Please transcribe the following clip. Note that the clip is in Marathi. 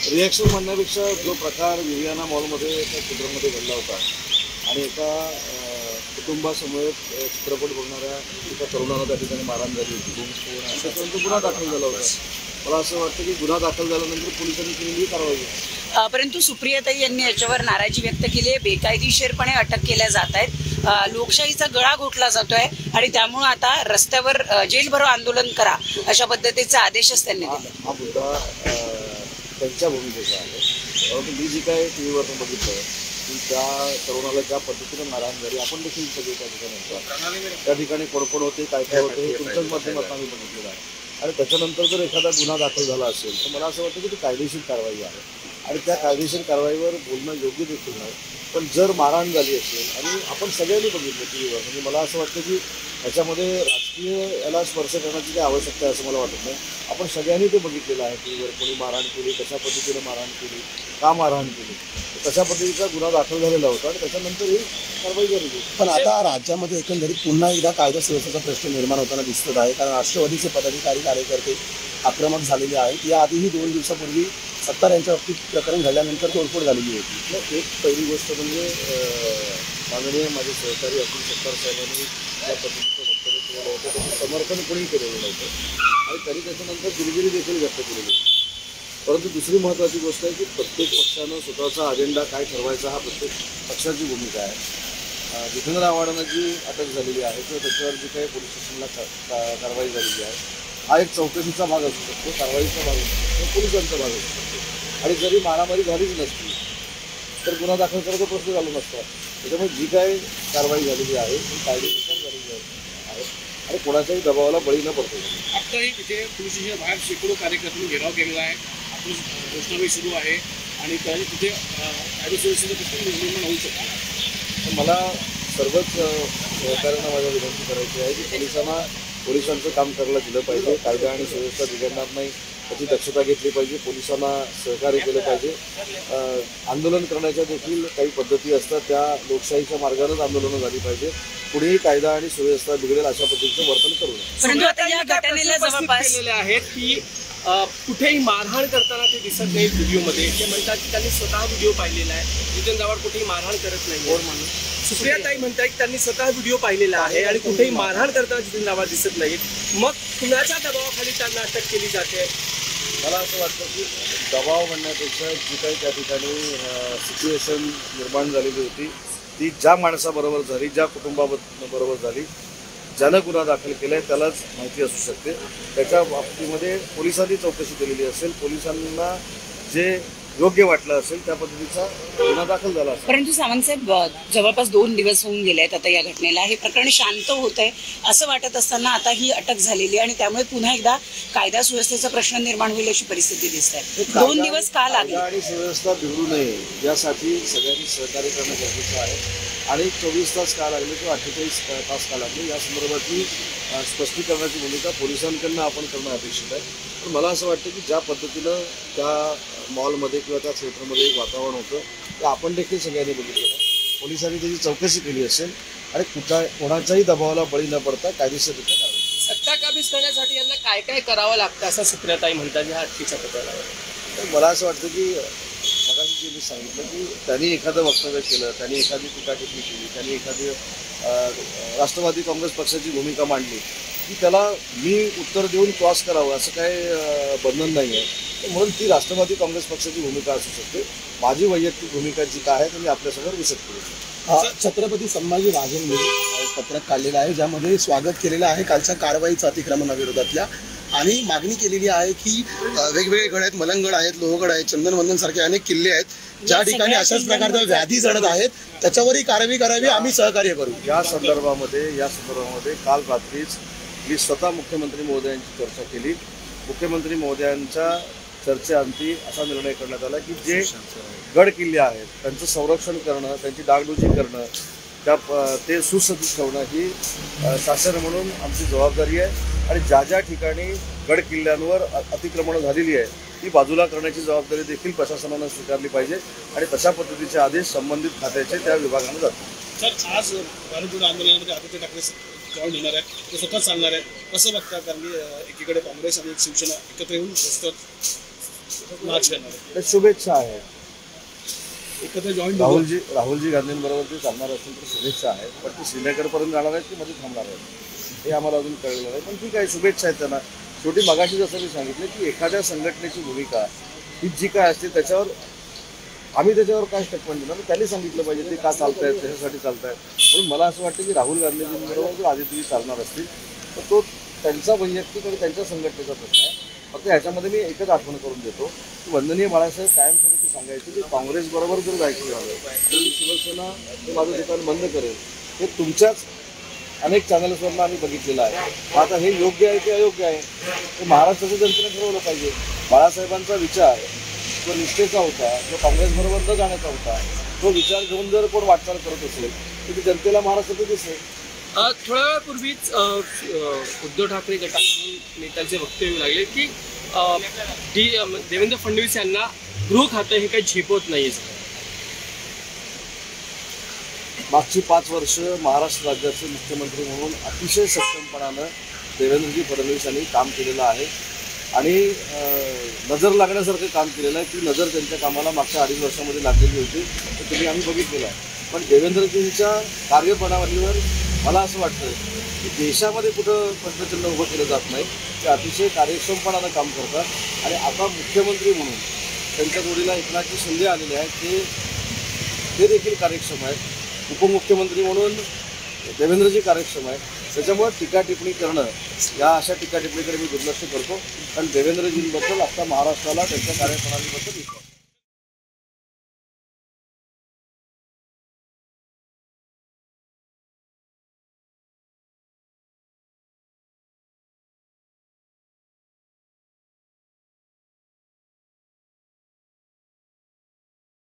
रिॲक्शन म्हणण्यापेक्षा जो प्रकार विवियाना मॉलमध्ये एका चित्रामध्ये घडला होता आणि एका कुटुंबासमोर चित्रपट बघणाऱ्या एका तरुणाला त्या ठिकाणी मारहाण झाली होती, त्याच्यानंतर गुन्हा दाखल झाला होता. मला असं वाटतं की गुन्हा दाखल झाल्यानंतर पोलिसांनी केलेली कारवाई. परंतु सुप्रियाताई यांनी याच्यावर नाराजी व्यक्त केली आहे. बेकायदेशीरपणे अटक केल्या जात आहेत, लोकशाहीचा गळा घोटला जातोय आणि त्यामुळे आता रस्त्यावर जेलभरो आंदोलन करा अशा पद्धतीचे आदेशच त्यांनी दिले. हा मुद्दा त्यांच्या भूमिकेचा आहे, परंतु मी जी काय टीव्हीवर बघितलं की त्या तरुणाला ज्या पद्धतीने मारहाण झाली, आपण देखील सगळे त्या ठिकाणी कोडकोड होते, काय काय होते हे तुमच्याच माध्यमातून आम्ही बघितलेलं आहे. आणि त्याच्यानंतर जर एखादा गुन्हा दाखल झाला असेल तर मला असं वाटतं की ती कायदेशीर कारवाई आहे आणि त्या कायदेशीर कारवाईवर बोलणं योग्य देखील नाही. पण जर मारहाण झाली असेल आणि आपण सगळ्यांनी बघितलं टीव्हीवर, म्हणजे मला असं वाटतं की याच्यामध्ये राजकीय याला स्पर्श करण्याची काही आवश्यकता आहे असं मला वाटत नाही. आपण सगळ्यांनी ते बघितलेलं आहे टीव्हीवर, कोणी मारहाण केली, कशा पद्धतीने मारहाण केली, का मारहाण केली, तशा पद्धतीचा गुन्हा दाखल झालेला होता आणि त्याच्यानंतर ही कारवाई झाली. पण आता राज्यामध्ये एकंदरीत पुन्हा एकदा कायदा सुव्यवस्थेचा प्रश्न निर्माण होताना दिसत आहे, कारण राष्ट्रवादीचे पदाधिकारी कार्यकर्ते आक्रमक झालेले आहेत. याआधीही 2 दिवसापूर्वी सत्तार यांच्या बाबतीत प्रकरण घडल्यानंतर तोडफोड झालेली होती. एक पहिली गोष्ट म्हणजे माननीय माझे सहकारी अतुल सत्तार साहेबांनी ज्या पद्धतीचं वक्तव्य केलेलं होतं त्याचं समर्थन कोणी केलेलं नव्हतं आणि त्यांनी त्याच्यानंतर दिलगिरी देखील व्यक्त केलेली होती. परंतु दुसरी महत्त्वाची गोष्ट आहे की प्रत्येक पक्षानं स्वतःचा अजेंडा काय ठरवायचा हा प्रत्येक पक्षाची भूमिका आहे. जितेंद्र आव्हाडांना जी अटक झालेली आहे किंवा त्याच्यावर जी काही पोलीस स्टेशनला कारवाई झालेली आहे हा एक चौकशीचा भाग असू शकतो, कारवाईचा भाग असू शकतो, पोलिसांचा भाग असू शकतो. आणि जरी मारामारी झालीच नसती तर गुन्हा दाखल करायचा प्रश्न झाला नसता. त्याच्यामुळे जी काय कारवाई झालेली आहे ती कायदेनुसार झालेली आहे आणि कोणाच्याही दबावाला बळी न पडतो. आत्ताही तिथे पोलीस स्टेशन बाहेर शेकडो कार्यकर्त्यांनी घेराव केलेला आहे, आपली घोषणाबाई सुरू आहे आणि तिथे कायदा सुव्यवस्थेचा प्रश्न निर्माण होऊ शकतो. पण मला सर्वच सहकार्यांना माझ्या विनंती करायची आहे की पोलिसांचं काम करायला दिलं पाहिजे, कायदा आणि सुव्यवस्था बिघडणार नाही त्याची दक्षता घेतली पाहिजे, पोलिसांना सहकार्य केलं पाहिजे. आंदोलन करण्याच्या देखील काही पद्धती असतात, त्या लोकशाहीच्या मार्गानेच आंदोलनं झाली पाहिजे. पुढेही कायदा आणि सुव्यवस्था बिघडेल अशा पद्धतीचं वर्तन करू नये. परंतु आता या घटनेला जवळपास आहेत की कुठेही मारहाण करताना ते दिसत नाही व्हिडिओमध्ये. ते म्हणतात की त्यांनी स्वतः व्हिडिओ पाहिलेला आहे, जितेंद्र आव्हाड कुठेही मारहाण करत नाही. सुप्रियाताई म्हणतात की त्यांनी स्वतः व्हिडिओ पाहिलेला आहे आणि कुठेही मारहाण करताना जितेंद्र आव्हाड दिसत नाहीत. मग कुणाच्या दबावाखाली त्यांना अटक केली जाते? मला असं वाटतं की दबाव म्हणण्यापेक्षा जी काही त्या ठिकाणी सिच्युएशन निर्माण झालेली होती ती ज्या माणसाबरोबर झाली, ज्या कुटुंबाबरोबर झाली, ज्यानं गुन्हा दाखल केला आहे त्यालाच माहिती असू शकते. त्याच्या बाबतीमध्ये पोलिसांनी चौकशी केलेली असेल, पोलिसांना जे योग्य वाटलं असेल त्या पद्धतीचा गुन्हा दाखल झाला असेल. परंतु सावंतसाहेब जवळपास 2 दिवस होऊन गेले आहेत आता या घटनेला. हे प्रकरण शांत होत आहे असं वाटत असताना आता ही अटक झालेली आणि त्यामुळे पुन्हा एकदा कायदा सुव्यवस्थेचा प्रश्न निर्माण होईल अशी परिस्थिती दिसत आहे. 2 दिवस का लागले आणि सुव्यवस्था बिघडू नये यासाठी सगळ्यांनी सहकार्य करणं गरजेचं आहे. आणि 24 तास का लागले किंवा 48 तास का लागले या संदर्भातली स्पष्टीकरणाची भूमिका पोलिसांकडनं आपण करणं अपेक्षित आहे. पण मला असं वाटतं की ज्या पद्धतीनं त्या मॉलमध्ये किंवा त्या थिएटरमध्ये एक वातावरण होतं ते आपण देखील सगळ्यांनी बघितलेलं आहे. पोलिसांनी त्याची चौकशी केली असेल आणि कोणाच्याही दबावाला बळी न पडता कायदेशीररित्या कारवाई. सत्ता काबीज करण्यासाठी यांना काय काय करावं लागतं असं सुप्रियाताई म्हणतात ह्या अटकेच्या प्रकरणावर? मला असं वाटतं की मगाशी जे मी सांगितलं की त्यांनी एखादं वक्तव्य केलं, त्यांनी एखादी टीकाटिप्पणी केली, त्यांनी एखादी राष्ट्रवादी काँग्रेस पक्षाची भूमिका मांडली की त्याला मी उत्तर देऊन क्रॉस करावं असं काही बंधन नाही आहे. म्हणून ती राष्ट्रवादी काँग्रेस पक्षाची भूमिका असू शकते. माझी वैयक्तिक भूमिका जी काय आहे ती मी आपल्यासमोर विशद करू. छत्रपती संभाजी राजेंनी पत्रक काढलेलं आहे ज्यामध्ये स्वागत केलेलं आहे कालच्या कारवाईचं अतिक्रमणाविरोधातल्या आणि मागणी केलेली आहे की वेगवेगळे गड आहेत, मलंगड आहेत, लोहगड आहेत, चंदनवंदन सारखे अनेक किल्ले आहेत ज्या ठिकाणी अशाच प्रकारच्या व्याधी जडत आहेत त्याच्यावरही कारवाई करावी, आम्ही सहकार्य करू. या संदर्भामध्ये काल रात्रीच मी स्वतः मुख्यमंत्री महोदयांची चर्चा केली. मुख्यमंत्री महोदयांच्या चर्चेअंती असा निर्णय करण्यात आला की जे गड किल्ले आहेत त्यांचं संरक्षण करणं, त्यांची डागडुजी करणं, ते सुसज्जित ठेवणं ही शासन म्हणून आमची जबाबदारी आहे. आणि ज्या ज्या ठिकाणी गड किल्ल्यांवर अतिक्रमणं झालेली आहे ती बाजूला करण्याची जबाबदारी देखील प्रशासनानं स्वीकारली पाहिजे आणि तशा पद्धतीचे आदेश संबंधित खात्याचे त्या विभागाने जातात. सर, आज भारत आंदोलनामध्ये आदित्य ठाकरे जॉईन होणार आहेत, ते स्वतः चालणार आहेत, कसं बघता? कारण की एकीकडे काँग्रेस आणि शिवसेना एकत्र येऊन तर शुभेच्छा आहे. एकत्र जॉईन राहुलजी गांधींबरोबर ते चालणार असेल तर शुभेच्छा आहेत, पण ते श्रीनगरपर्यंत जाणार आहेत की मध्ये थांबणार आहेत हे आम्हाला अजून कळलेलं नाही. पण ठीक आहे, शुभेच्छा आहेत त्यांना. शेवटी मगाशी जसं मी सांगितलं की एखाद्या संघटनेची भूमिका ही जी काय असते त्याच्यावर आम्ही त्याच्यावर काय स्टेटमेंट देणार, त्यांनी सांगितलं पाहिजे ते का चालतायत, त्याच्यासाठी चालतायत. म्हणून मला असं वाटतं की राहुल गांधींबरोबर जर आदित्यजी चालणार असतील तर तो त्यांचा वैयक्तिक आणि त्यांच्या संघटनेचा प्रश्न आहे. फक्त ह्याच्यामध्ये मी एकच आठवण करून देतो की वंदनीय बाळासाहेब कायमस्वरूपी सांगायचे की काँग्रेसबरोबर जर जायचं झालं तर मी शिवसेना हे माझं दुकान बंद करेल. हे तुमच्याच अनेक चॅनल्सवरनं आम्ही बघितलेलं आहे. आता हे योग्य आहे की अयोग्य आहे ते महाराष्ट्राच्या जनतेने ठरवलं पाहिजे. बाळासाहेबांचा विचार जो निष्ठेचा होता, जो काँग्रेसबरोबर न जाण्याचा होता, तो विचार घेऊन जर कोण वाटचाल करत असेल तर ती जनतेला महाराष्ट्रात दिसेल. थोड्या वेळापूर्वीच उद्धव ठाकरे गटाकडून नेत्यांचे वक्तव्य लागले की देवेंद्र फडणवीस यांना गृह खातं हे काही झेपवत नाही. मागची 5 वर्ष महाराष्ट्र राज्याचे मुख्यमंत्री म्हणून अतिशय सक्षमपणानं देवेंद्रजी फडणवीस यांनी काम केलेलं आहे आणि नजर लागण्यासारखं काम केलेलं आहे. ती नजर त्यांच्या कामाला मागच्या 2.5 वर्षामध्ये लागलेली होती, तर तुम्ही आम्ही बघितलेलं आहे. पण देवेंद्रजींच्या कार्यप्रणालीवर मला असं वाटतं की देशामध्ये कुठं प्रश्नचिन्ह उभं केलं जात नाही. ते अतिशय कार्यक्षमपणानं काम करतात आणि आता मुख्यमंत्री म्हणून त्यांच्या जोडीला एकनाथजी शिंदे आलेले आहेत, ते देखील कार्यक्षम आहेत. उपमुख्यमंत्री म्हणून देवेंद्रजी कार्यक्षम आहेत. त्याच्यामुळे टीका टिप्पणी करणं या अशा टीका टिप्पणीकडे मी दुर्लक्ष करतो. कारण देवेंद्रजींबद्दल आता महाराष्ट्राला त्यांच्या कार्यप्रणालीबद्दल विश्वास